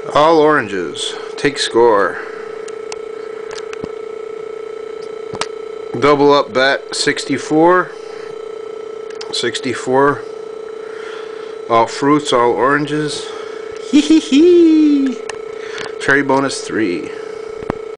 All oranges. Take score. Double up bet 64. 64. All fruits, all oranges. Hee hee hee. Cherry bonus 3.